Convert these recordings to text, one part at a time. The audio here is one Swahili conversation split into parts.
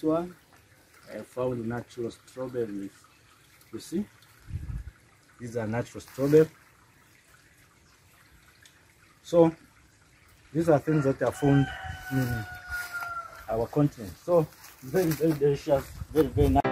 this one I found natural strawberries. You see, these are natural strawberries. So these are things that are found in our continent. So very, very delicious, very, very nice.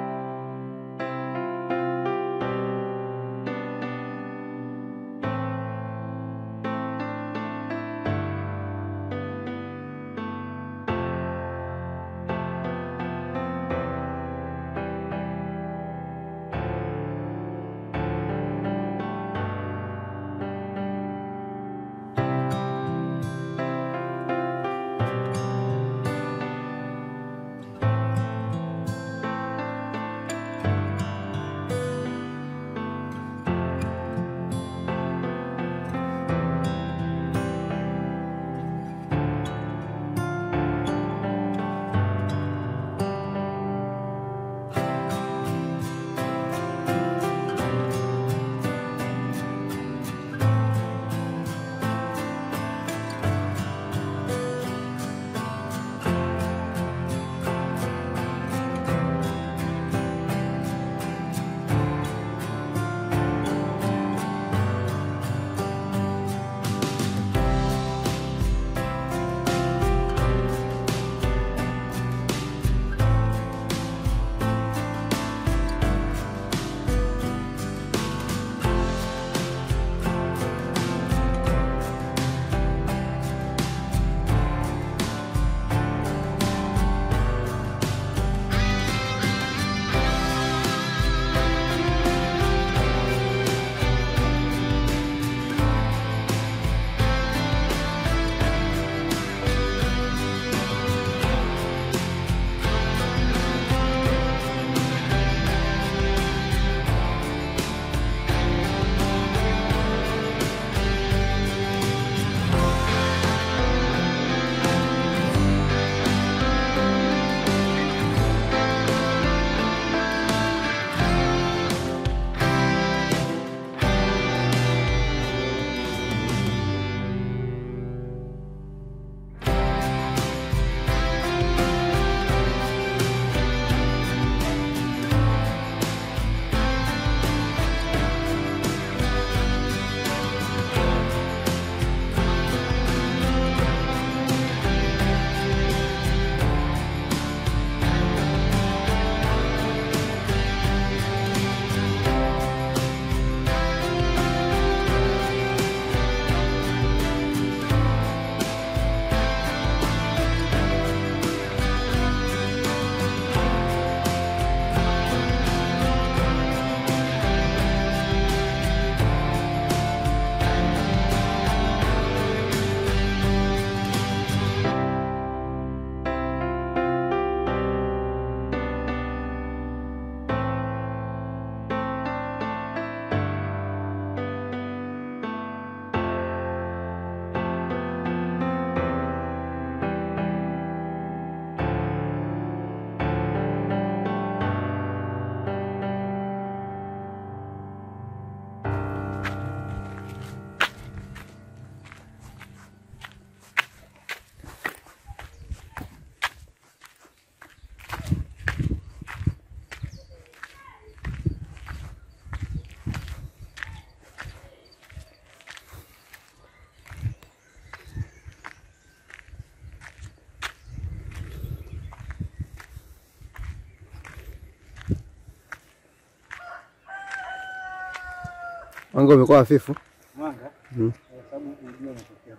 Mwanga umekuwa hafifu. Mwanga? Sababu ujio unatokea.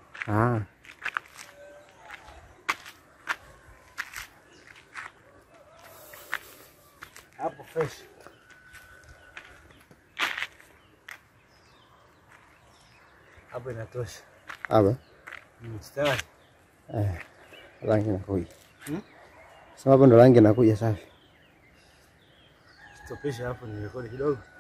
Hapo fresh. Hapo inatosha. Hapa? Mstari. Rangi inakuja. Sasa hapo ndo rangi inakuja safi. Stopisha hapo ni rekodi kidogo.